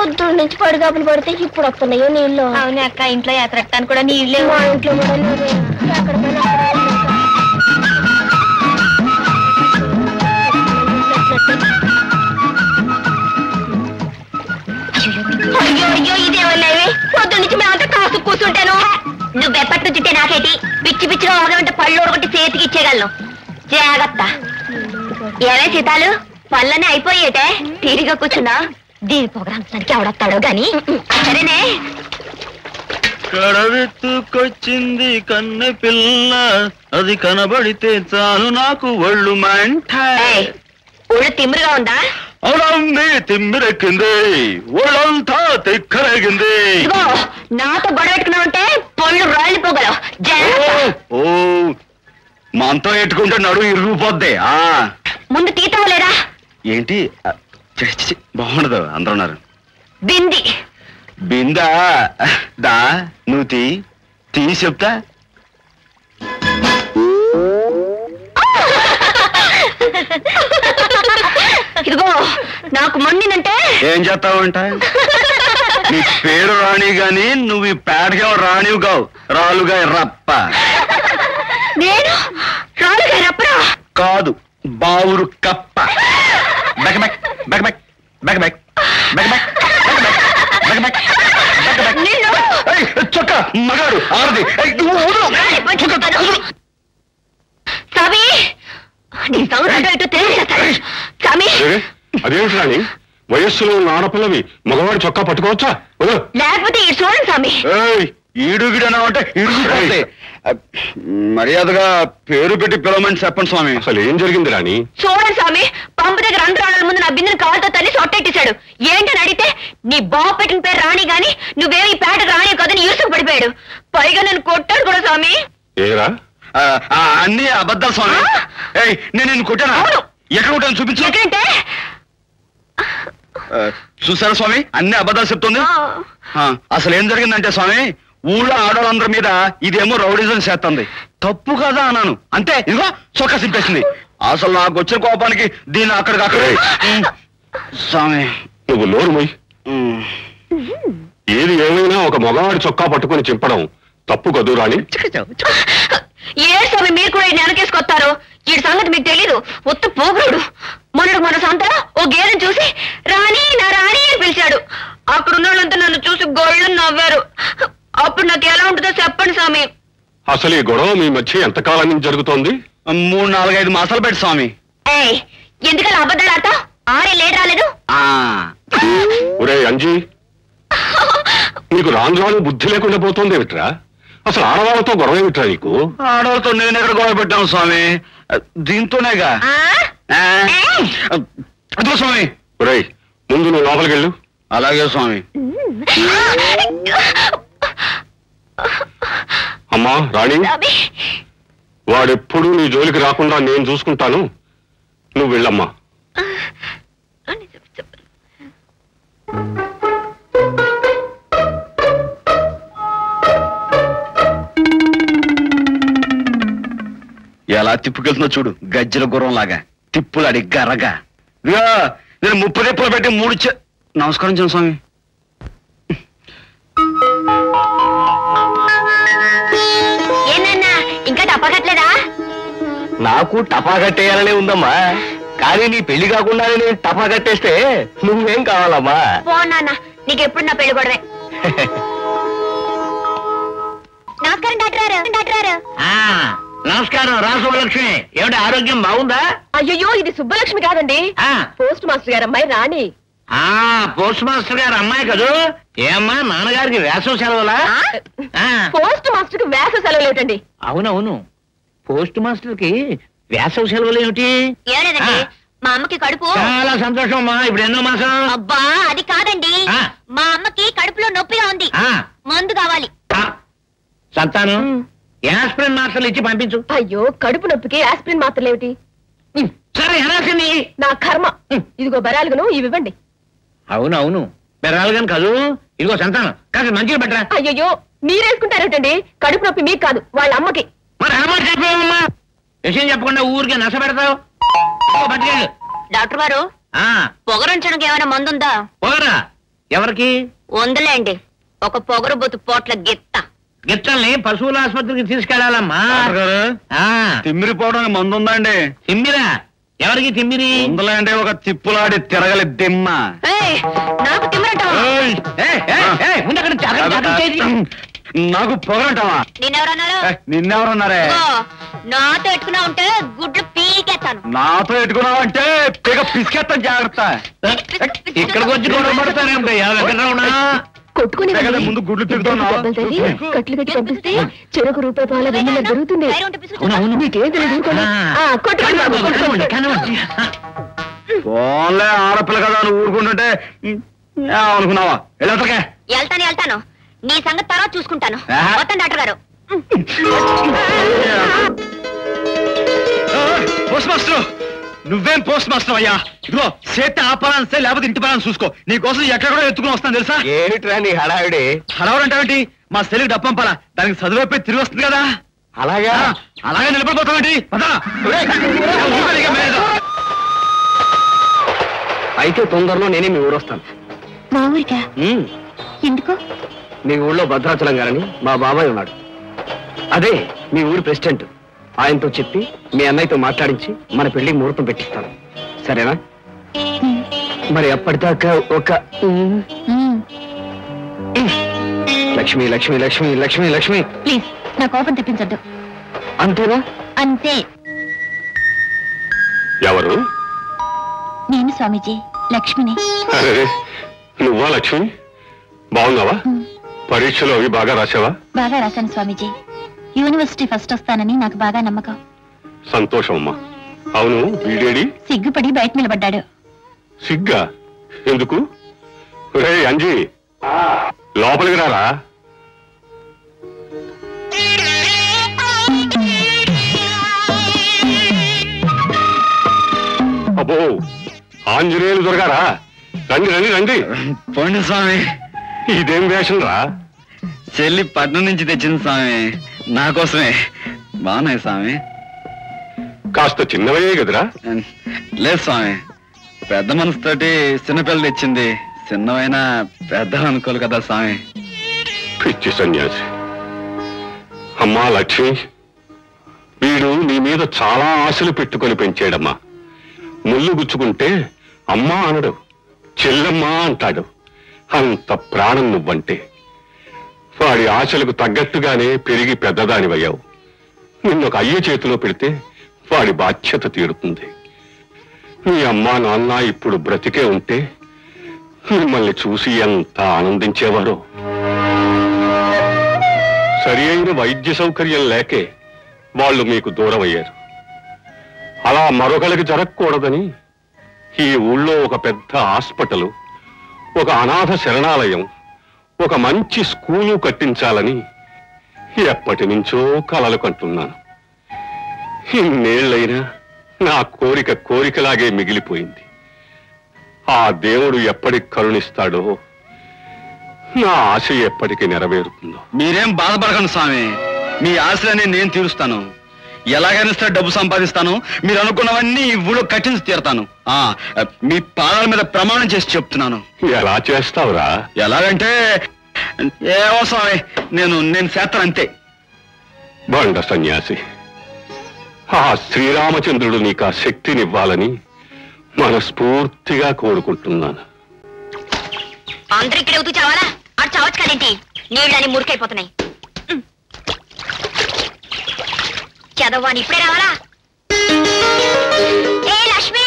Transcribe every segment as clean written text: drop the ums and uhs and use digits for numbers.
పొద్దు నుంచి పడిగాపులు పడితే ఇప్పుడు వస్తున్నాయో నీళ్ళు. అవును అక్క, ఇంట్లో యాత్రట్టాను కూడా నీళ్ళే. మా ఇంట్లో కూడా అక్కడ అయ్యో అయ్యో ఇదేమన్నావి? పొద్దు నుంచి మేమంతా కాసు కూర్చుంటాను. నువ్వు ఎప్పటి నుంచి నాకేటి పిచ్చి పిచ్చిగా ఒకటి పళ్ళు ఒకటి చేతికి ఇచ్చేయగలను. జాగ్రత్త. ఏమే సీతాలు, పళ్ళనే అయిపోయేటే తీరిగా కూర్చున్నా. దీని పొగరానికి ఎవడొస్తాడో గాని. సరేనే. కడవెత్తుకొచ్చింది కన్నె పిల్ల, అది కనబడితే చాలు నాకు ఒళ్ళు మంట. ఒళ్ళు తిమ్మిరిగా ఉందా? అవునవుంది, తిమ్మిరెక్కింది, ఒళ్ళంతా తిక్కరేగింది. నాతో గొడవ పెట్టుకున్నావుంటే పళ్ళు రాలిపోగలవు. ఓ మనతో ఎట్టుకుంటే నడువు ఇరిగిపోద్ది. ముందు తీతవలేదా? ఏంటి బాగుండదు, అందరూ ఉన్నారు. బింది బిందా దా, నువ్వు తీ చెప్తా. ఇదిగో నాకు మొండినంటే ఏం చేస్తావంట? నీ పేరు రాణి గాని నువ్వు ఈ పేటగా రాణివి కావు, రాలుగా రప్ప. నేను రాలుగా రప్పరా? కాదు, బావురు కప్ప. బెక్ బెక్ బెక్ బెక్ బెక్ బెక్ బెక్ బెక్ బెక్ బెక్ చొక్క మగాడు ఆరది. స్వామి నీ సంగతి తెలియజేస్తాను. స్వామి అదేమిటి రాణి, వయస్సులో ఉన్న ఆడపిల్లవి మగవాడి చొక్కా పట్టుకోవచ్చా? లేకపోతే ఈ చూడండి స్వామి. ఈడుగిడనా అంటే ఇడుగుపోతే మర్యాదగా పేరు పెట్టి పిలవమని చెప్పండి స్వామి. అసలు ఏం జరిగింది రాణి? చూడండి స్వామి, పంపు దగ్గర 2 రాళ్ళ ముందు నా బిందుని కాలుతో తల్లి సొట్టెట్టేశాడు. ఏంటని అడిగితే నీ బాబు పెట్టిన పేరు రాణి గాని నువ్వేమి ఈ పేటకు రాణి కదని యూసుకు పడిపోయాడు. పైగా నన్ను కొట్టాడు కూడా స్వామి. ఏరా అన్ని అబద్ధాలు స్వామి. నేను నిన్ను కొట్టానా? ఎక్కడ కొట్టాను చూపించు. ఎక్కడంటే చూసారా స్వామి, అన్ని అబద్ధాలు చెప్తుంది. అసలు ఏం జరిగిందంటే స్వామి, ఊళ్ళో ఆడవాళ్ళందరి మీద ఇదేమో రౌడిజం చేస్తుంది. తప్పు కదా అన్నాను, అంతే. ఇదిగో చొక్కా సింపేసింది. అసలు నాకు వచ్చిన కోపానికి దీన్ని అక్కడికక్కడే. స్వామి నువ్వు నోరు మొయ్. ఏది ఏమైనా ఒక మగవాడి చొక్కా పట్టుకుని చింపడం తప్పు కదూ రాణి. ఏ స్వామి మీరు కూడా ఈ వెనకేసుకొస్తారు? ఈ సంగతి మీకు తెలీదు. ఒత్తు పోగుడు. మన సంతలో ఓ గేదెని చూసి రాణి నా రాణి అని పిలిచాడు. అక్కడున్న వాళ్ళంతా నన్ను చూసి గోళ్ళు నవ్వారు. అప్పుడు నాకు ఎలా ఉంటుందో చెప్పండి స్వామి. అసలు ఈ గొడవ మీ మధ్య ఎంతకాలం నుంచి జరుగుతోంది? 3-4-5 మాసాలు పెట్టి స్వామి. ఎందుకలా అబద్ధాలు ఆడతావు? 6 లేట్ రాలేదు. ఒరే అంజీ, నీకు రాను రాను బుద్ధి లేకుండా పోతుంది ఏమిట్రా? అసలు ఆడవాళ్ళతో గొడవ ఏమిట్రా నీకు? ఆడవాళ్ళతో నేను ఎక్కడ గొడవ పెట్టాను స్వామి, దీంతోనేగా. అదో స్వామి. ఒరే ముందు నువ్వు లోపలికి వెళ్ళు. అలాగే స్వామి. అమ్మా రాణి, వాడెప్పుడు నీ జోలికి రాకుండా నేను చూసుకుంటాను, నువ్వు వెళ్ళమ్మా. ఎలా తిప్పుకెళ్తుందో చూడు, గజ్జల గుర్రం లాగా తిప్పులాడి గరగా. నేను 30 తిప్పులు పెట్టి 3 నమస్కారం చేయండి స్వామి. ఏనన్నా ఇంకా టపాకట్లేదా? నాకు టపా కట్టేయాలనే ఉందమ్మా, కానీ నీ పెళ్లి కాకుండానే నేను టపా కట్టేస్తే నువ్వేం కావాలమ్మా? పోనా నీకెప్పుడు నా పెళ్లి గొడవే. నమస్కారం డాక్టర్ గారు. నమస్కారం రా సుబ్బలక్ష్మి. ఏమిటి ఆరోగ్యం బాగుందా? అయ్యో ఇది సుబ్బలక్ష్మి కాదండి, పోస్ట్ మాస్టర్ గారు అమ్మాయి రాణి. పోస్ట్ మాస్టర్ గారు అమ్మాయి కదూ. ఏమ్మా నాన్నగారికి వేసవ సెలవులా? పోస్ట్ మాస్టర్ కి వేసవ సెలవులు ఏమిటండి? అవునవును, పోస్ట్ మాస్టర్ కి వేసవ సెలవులు ఏమిటి? ఏలేదండి, మా అమ్మకి కడుపు. చాలా సంతోషం అమ్మా. ఇప్పుడు ఎన్నో మాసం? అబ్బా అది కాదండి, మా అమ్మకి కడుపులో నొప్పిగా ఉంది, మందు కావాలి. సంతానం యాస్ప్రిన్ మాత్రలు ఇచ్చి పంపించు. అయ్యో కడుపు నొప్పికి యాస్ప్రిన్ మాత్రలు ఏమిటి? సరే హరాసింది నా కర్మ. ఇదిగో బెరాలుగును ఇవి ఇవ్వండి. అవునవును బెరాలుగాని కాదు. ఇదిగో సంతానం కాస్త మంచిగా పెట్టరా. అయ్యో మీరేసుకుంటారేటండి, కడుపు నొప్పి మీకు కాదు వాళ్ళ అమ్మకి. మరి అమ్మ చెప్పేవమ్మా, విషయం చెప్పకుండా ఊరికే నశ పెడతావు. డాక్టర్ గారు పొగరుంచడానికి ఏమైనా మందుందా? పొగరా ఎవరికి? ఉందలేండి, ఒక పొగరుబోతు పోట్ల గిత్త. గిత్తల్ని పశువుల ఆసుపత్రికి తీసుకెళ్లాలమ్మా. తిమ్మిరిపోవడానికి మందు ఉందండి? తిమ్మిరా? ఎవరికి తిమ్మిరి? ఉందలేండి, ఒక తిప్పులాడి తిరగలి దిమ్మ. నాకు తిమ్మరటం. నాకు పొగరంటావా? నిన్నెవరన్నారు? నిన్నెవరన్నారే? నాతో ఎట్టుకున్నా ఉంటే గుడ్లు పీకెత్తాను. నాతో ఎట్టుకున్నావంటే పిగ పిసికెత్తాను, జాగ్రత్త. ఇక్కడికి వచ్చి గొడవ పడతానే కొట్టుకుని ముందు గుడ్లు పీకుతున్నావు. కట్లు కట్టి పంపిస్తే చెరకు రూపాయి పాల వెన్నెల దొరుకుతుంది. మీకేం తెలియదు. ఫోన్లే ఆడపిల్ల కదా అని ఊరుకుంటుంటే అనుకున్నావా? వెళ్తాను. నీ సంగతి తర్వాత చూసుకుంటాను. మొత్తం డాక్టర్ గారు. పోస్ట్ మాస్టర్, నువ్వేం పోస్ట్ మాస్టర్ అయ్యా? ఇదిగో చేతి ఆపాలనిస్తే లేకపోతే ఇంటి పని చూసుకో. నీ కోసం ఎక్కడ కూడా ఎత్తుకుని వస్తాను తెలుసా? ఏమిట్రా నీ హడావిడి? హడావుడు అంటావేంటి? మా సెల్లికి డబ్బు పంపాలా, దానికి చదువైపోయి తిరిగి వస్తుంది కదా. అలాగా? అలాగే నిలబడిపోతావేంటి? అయితే తొందరలో నేనే మీ ఊరు వస్తాను. మా ఊరికా? ఎందుకు? మీ ఊళ్ళో భద్రాచలం గారని మా బాబాయ్ ఉన్నాడు. అదే మీ ఊరి ప్రెసిడెంట్. ఆయనతో చెప్పి మీ అన్నయ్యతో మాట్లాడించి మన పెళ్లికి ముహూర్తం పెట్టిస్తాను. సరేనా? మరి అప్పటిదాకా ఒక లక్ష్మి లక్ష్మి లక్ష్మి లక్ష్మి లక్ష్మి ప్లీజ్ నా కోపం తెప్పించద్దు. అంతేనా? అంతే. ఎవరు? నేను స్వామీజీ, లక్ష్మిని. నువ్వా లక్ష్మి? బాగున్నావా? పరీక్షలు అవి బాగా రాసావా? బాగా రాశాను స్వామీజీ. యూనివర్సిటీ ఫస్ట్ వస్తానని నాకు బాగా నమ్మకం. సంతోషం అమ్మా. అవును, వీడేడి? సిగ్గుపడి బయట నిలబడ్డాడు. సిగ్గా? ఎందుకు? రే అంజీ, లోపలికి రారా. అబ్బో, ఆంజనేయులు దొరగారా? రండి రండి రండి. పోండి స్వామి. ఇదేం వేషం రా? చెల్లి పట్నం నుంచి తెచ్చింది స్వామి, నా కోసమే. బాగున్నాయి స్వామి. కాస్త చిన్నవయ్యే కదరా? లేదు స్వామి, పెద్ద మనసుతోటి చిన్నపిల్ల తెచ్చింది. చిన్నవైనా పెద్ద అనుకోలు కదా స్వామి. పిచ్చి సన్యాసి. అమ్మా లక్ష్మి, వీడు నీ మీద చాలా ఆశలు పెట్టుకొని పెంచాడమ్మా. ముళ్ళు గుచ్చుకుంటే అమ్మా అనడు, చెల్లమ్మా అంటాడు. అంత ప్రాణం నువ్వంటే. వాడి ఆశలకు తగ్గట్టుగానే పెరిగి పెద్దదానివయ్యావు. నిన్నొక అయ్య చేతిలో పెడితే వాడి బాధ్యత తీరుతుంది. నీ అమ్మా నాన్న ఇప్పుడు బ్రతికే ఉంటే మిమ్మల్ని చూసి ఎంత ఆనందించేవారో. సరి అయిన వైద్య సౌకర్యం లేకే వాళ్ళు మీకు దూరం అయ్యారు. అలా మరొకరికి జరగకూడదని ఈ ఊళ్ళో ఒక పెద్ద హాస్పిటల్, ఒక అనాథ శరణాలయం, ఒక మంచి స్కూలు కట్టించాలని ఎప్పటి నుంచో కలలు కంటున్నాను. ఇన్నేళ్లైనా నా కోరిక కోరికలాగే మిగిలిపోయింది. ఆ దేవుడు ఎప్పటికి కరుణిస్తాడో, నా ఆశ ఎప్పటికి నెరవేరుతుందో. మీరేం బాధపడకండి స్వామి, మీ ఆశలన్నీ నేను తీరుస్తాను. ఎలాగైనా సరే డబ్బు సంపాదిస్తాను. మీరు అనుకున్నవన్నీ ఈ ఊళ్ళో కట్టించి తీరుతాను. మీ పాదాల మీద ప్రమాణం చేసి చెప్తున్నాను. ఎలా చేస్తావురా? ఎలాగంటే ఏవో స్వామి, నేను చేస్తాను అంతే. బండ సన్యాసి, ఆ శ్రీరామచంద్రుడు నీకు ఆ శక్తినివ్వాలని మనస్ఫూర్తిగా కోరుకుంటున్నాను. అందరికి ఎదుగుతూ చావాలా? అటు చావచ్చు కదేంటి? నీళ్ళని మురికైపోతున్నాయి. చదవాని ఇప్పుడే రావాలా? ఏ లక్ష్మి,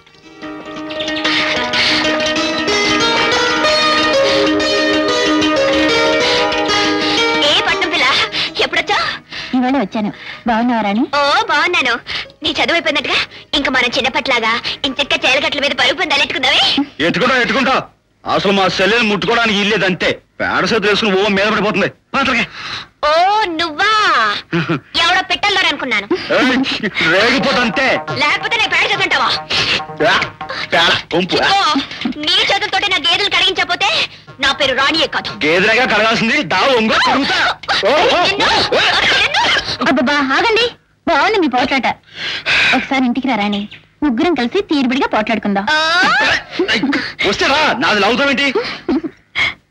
ఏ పట్నం పిల్ల, ఎప్పుడొచ్చా? ఇవాళ వచ్చాను. బాగున్నావా రాణి? ఓ బాగున్నాను. నీ చదువు అయిపోయినట్టుగా ఇంకా మన చిన్నపట్లాగా ఇంచక్క చేలగట్ల మీద పరుగు పొందాలెట్టుకుందావే. ఎట్టుకుంటా. అసలు మా సెల్లెని ముట్టుకోవడానికి ఇల్లేదు అంతే. పేడ చేతులు వేసుకుని ఓ మీద పడిపోతుంది. ఓ నువ్వా? ఎవడో పెట్టాలని అనుకున్నాను. రేగిపోతంతే. లేకపోతే నేను పేడ చేతుంటావా? నీ చేతులతోటి నా గేదెలు కడిగించకపోతే నా పేరు రాణియే కాదు. గేదెలాగా కడగాల్సింది అబ్బా ఆగండి, బాగుంది మీ పోట్లాట. ఒకసారి ఇంటికి రా రాణి, ముగ్గురం కలిసి తీరుబడిగా పోట్లాడుకుందాం. వస్తే రా, నాది లాగుతావేంటి?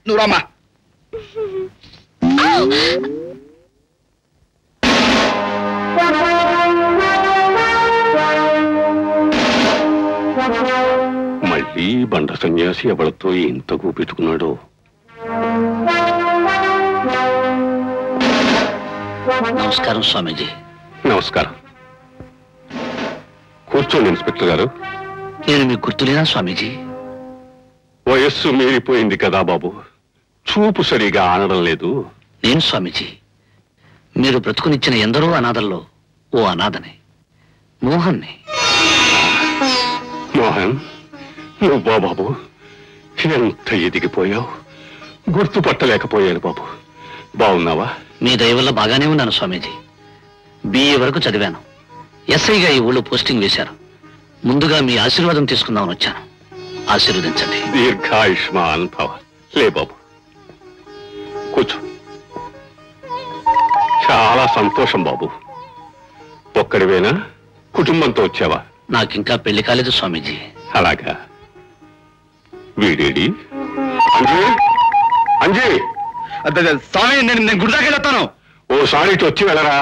నువ్వు రామ్మా. మళ్ళీ బండ సన్యాసి ఎవరితో ఇంత కూపెట్టుకున్నాడో. నమస్కారం స్వామీజీ. నమస్కారం. కూర్చోండి ఇన్స్పెక్టర్ గారు. నేను మీకు గుర్తులేనా స్వామీజీ? వయస్సు మీరిపోయింది కదా బాబు, చూపు సరిగా ఆనడం లేదు. నేను స్వామీజీ, మీరు బ్రతుకునిచ్చిన ఎందరో అనాథల్లో ఓ అనాథని, మోహన్ని. మోహన్, నువ్వా బాబు? ఎంత ఎదిగిపోయావు, గుర్తుపట్టలేకపోయాను బాబు. బాగున్నావా? మీ దయ వల్ల బాగానే ఉన్నాను స్వామీజీ. BA వరకు చదివాను. ఎస్ఐగా ఈ ఊళ్ళో పోస్టింగ్ వేశారు. ముందుగా మీ ఆశీర్వాదం తీసుకుందామని వచ్చాను. ఆశీర్వదించండి. దీర్ఘాయుష్మాన్ భవ. లే బాబు, కూర్చో. చాలా సంతోషం బాబు. ఒక్కడివేనా, కుటుంబంతో వచ్చావా? నాకింకా పెళ్లి కాలేదు స్వామీజీ. అలాగా. వీడేడి? అంజీ, అంజీ. స్వామి, నేను గుడి దాకా వెళ్తాను. ఓసారి ఇటు వచ్చి వెళ్ళరా.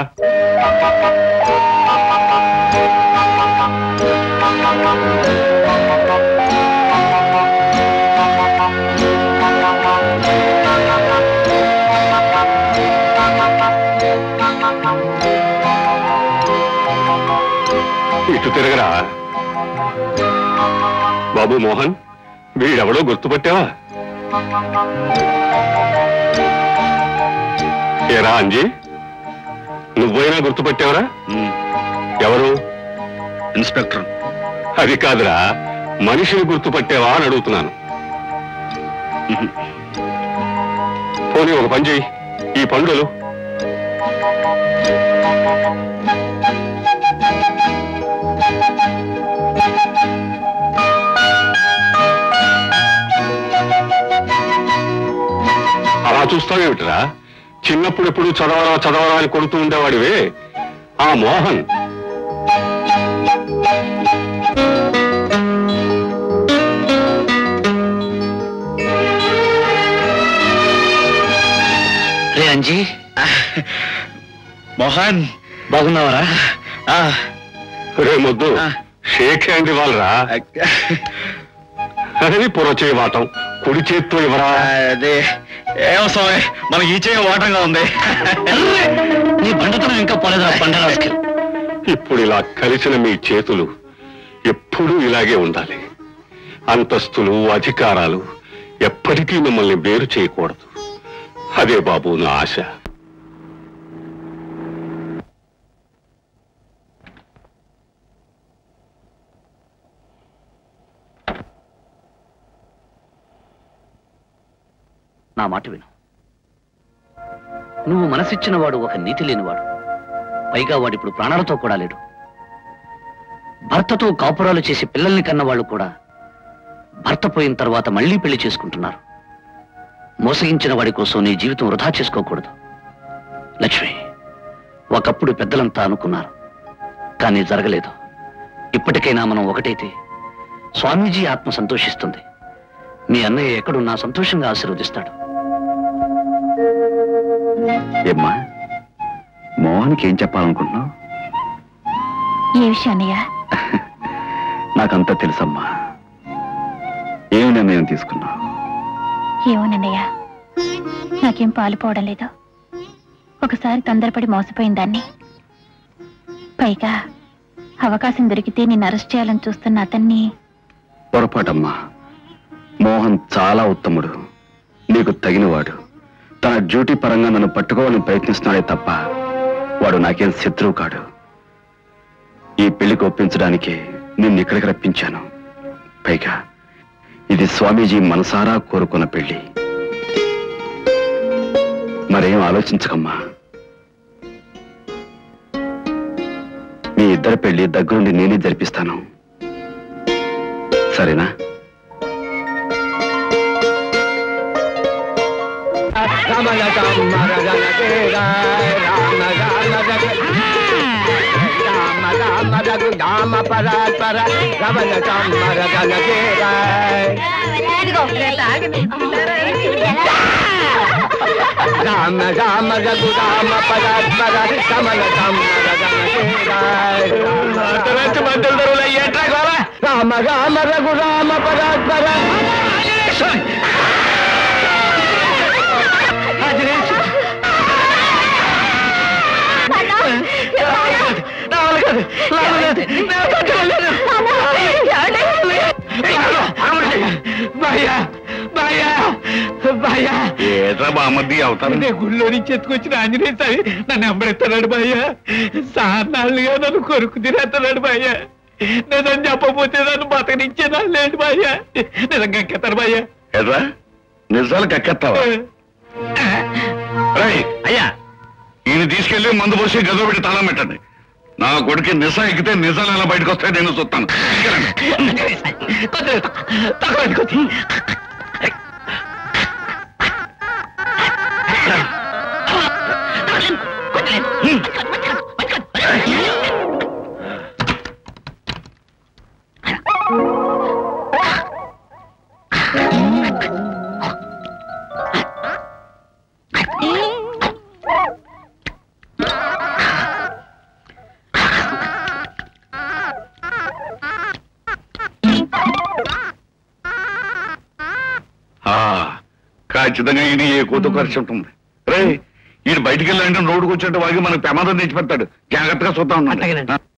ఇటు తిరగరా. బాబు మోహన్, వీడెవడో గుర్తుపట్టావా? ఏరా అంజీ, నువ్వైనా గుర్తుపట్టావరా? ఎవరు? ఇన్స్పెక్టర్. అది కాదురా, మనిషిని గుర్తుపట్టావా అని అడుగుతున్నాను. పోనీ ఒక పని చెయ్యి, ఈ పండుగలు. అలా చూస్తావేమిటిరా? చిన్నప్పుడెప్పుడు చదవరా చదవరా అని కొడుతూ ఉండేవాడివే ఆ మోహన్. రే అంజీ. మోహన్, బాగున్నావరా? రే మొద్దు, షేక్ హ్యాండ్ ఇవ్వాలరా. అది పొరచేయి వాటం, కుడి చేత్తో ఇవ్వరా. అదే ఏమో స్వామి, మనకి ఈ చేయ వాటంగా ఉంది. నీ బండతనం ఇంకా పోలేదా బండరాజుకి? ఇప్పుడు ఇలా కలిసిన మీ చేతులు ఎప్పుడూ ఇలాగే ఉండాలి. అంతస్తులు, అధికారాలు ఎప్పటికీ మిమ్మల్ని వేరు చేయకూడదు. అదే బాబు నా ఆశ. నా మాట విను. నువ్వు మనసిచ్చిన వాడు ఒక నీతి లేనివాడు. పైగా వాడిప్పుడు ప్రాణాలతో కూడా లేడు. భర్తతో కాపురాలు చేసి పిల్లల్ని కన్నవాళ్ళు కూడా భర్త పోయిన తర్వాత మళ్లీ పెళ్లి చేసుకుంటున్నారు. మోసగించిన వాడి కోసం నీ జీవితం వృధా చేసుకోకూడదు. లక్ష్మి, ఒకప్పుడు పెద్దలంతా అనుకున్నారు, కానీ జరగలేదు. ఇప్పటికైనా మనం ఒకటైతే స్వామీజీ ఆత్మ సంతోషిస్తుంది. మీ అన్నయ్య ఎక్కడున్నా సంతోషంగా ఆశీర్వదిస్తాడు. ఏమ్మా, మోహన్కి ఏం చెప్పాలనుకుంటున్నావు? ఏ విషయం అన్నయ్య? నాకంతా తెలుసమ్మా. ఏమి నిర్ణయం తీసుకున్నావు? ఏమోనన్నయ్య, నాకేం పాలుపోవడం లేదు. ఒకసారి తొందరపడి మోసపోయిన దాన్ని. పైగా అవకాశం దొరికితే నేను అరెస్ట్ చేయాలని చూస్తున్న అతన్ని. పొరపాటమ్మా. మోహన్ చాలా ఉత్తముడు, నీకు తగినవాడు. తన డ్యూటీ పరంగా నన్ను పట్టుకోవాలని ప్రయత్నిస్తున్నాడే తప్ప వాడు నాకేం శత్రువు కాడు. ఈ పెళ్లికి ఒప్పించడానికి నిన్ను ఇక్కడికి రప్పించాను. పైగా ఇది స్వామీజీ మనసారా కోరుకున్న పెళ్లి. మరేం ఆలోచించకమ్మా. మీ ఇద్దరి పెళ్లి దగ్గరుండి నేనే జరిపిస్తాను. సరేనా? ఇదిగో రామ రామ రఘు రామ పరాత్పర కమల రామ రామ రఘు రామ పరాత్పర ఏట్రా బామద్ది అవుతాను గుళ్ళో నుంచి ఎత్తుకొచ్చిన ఆంజనేయ స్వామి నన్ను ఎంబడెత్తాడు బాయ్య సార్నాళ్ళుగా నన్ను కొరుకు తినేస్తున్నాడు బాయ్య నేను చెప్పకపోతే నన్ను బతకనిచ్చేదా లేదు బాయ్య నిజంగా ఎక్కేస్తాను బాయ్య ఏట్రా నిజాలు కక్కెత్తావా అయ్యా ఈయన తీసుకెళ్లి మందు పోసి గదో పెట్టి తాళం పెట్టండి నా కొడుకు నిజం ఎక్కితే నిజాలు ఎలా బయటకు వస్తాయి నేను చూస్తాను ఖచ్చితంగా ఈయన ఏ కూతు ఖర్చు ఉంటుంది రే ఈయన బయటికి వెళ్ళాలంటే రోడ్డుకు వచ్చేట్టు వాగి మనకు ప్రమాదం తెచ్చిపెడతాడు జాగ్రత్తగా చూద్దాం